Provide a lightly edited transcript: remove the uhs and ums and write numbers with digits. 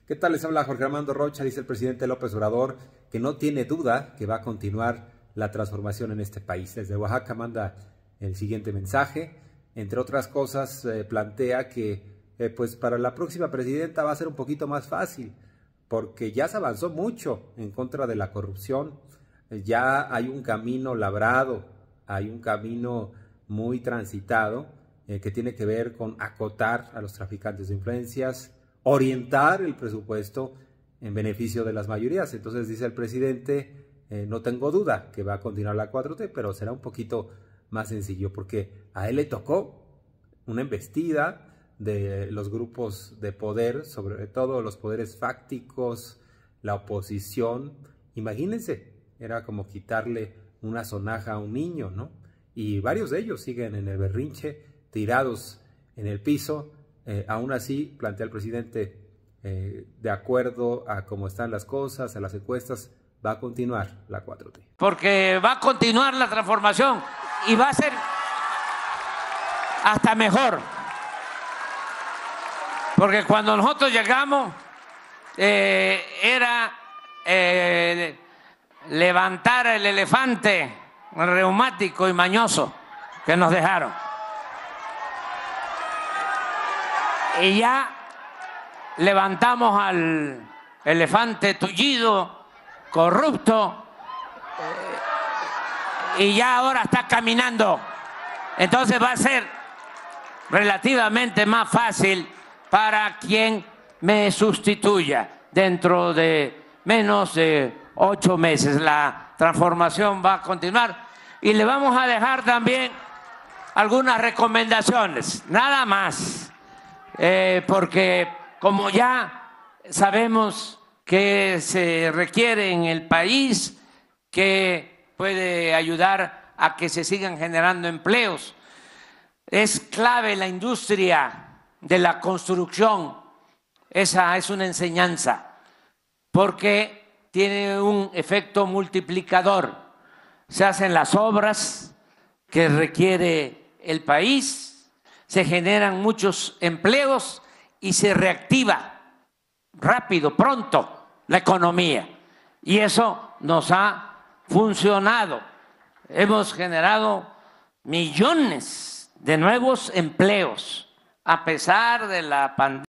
¿Qué tal? Les habla Jorge Armando Rocha. Dice el presidente López Obrador que no tiene duda que va a continuar la transformación en este país. Desde Oaxaca manda el siguiente mensaje. Entre otras cosas, plantea que pues para la próxima presidenta va a ser un poquito más fácil, porque ya se avanzó mucho en contra de la corrupción. Ya hay un camino labrado, hay un camino muy transitado que tiene que ver con acotar a los traficantes de influencias, orientar el presupuesto en beneficio de las mayorías. Entonces dice el presidente, no tengo duda que va a continuar la 4T, pero será un poquito más sencillo, porque a él le tocó una embestida de los grupos de poder, sobre todo los poderes fácticos, la oposición. Imagínense, era como quitarle una sonaja a un niño, ¿no? Y varios de ellos siguen en el berrinche, tirados en el piso. Aún así, plantea el presidente, de acuerdo a cómo están las cosas, a las encuestas, va a continuar la 4T. Porque va a continuar la transformación y va a ser hasta mejor. Porque cuando nosotros llegamos, era levantar el elefante reumático y mañoso que nos dejaron. Y ya levantamos al elefante tullido, corrupto, y ya ahora está caminando. Entonces va a ser relativamente más fácil para quien me sustituya. Dentro de menos de 8 meses la transformación va a continuar y le vamos a dejar también algunas recomendaciones, nada más, porque como ya sabemos que se requiere en el país, que puede ayudar a que se sigan generando empleos. Es clave la industria de la construcción, esa es una enseñanza, porque tiene un efecto multiplicador. Se hacen las obras que requiere el país, se generan muchos empleos y se reactiva rápido, pronto la economía. Y eso nos ha funcionado. Hemos generado millones de nuevos empleos a pesar de la pandemia.